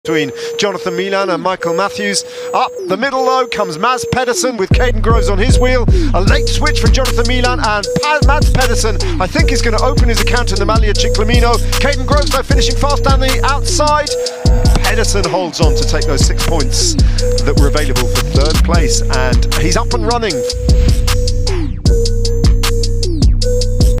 Between Jonathan Milan and Michael Matthews. Up the middle though comes Mads Pedersen with Caden Groves on his wheel. A late switch for Jonathan Milan, and Mads Pedersen I think is going to open his account in the Maglia Ciclamino. Caden Groves though finishing fast down the outside. Pedersen holds on to take those 6 points that were available for third place, and he's up and running.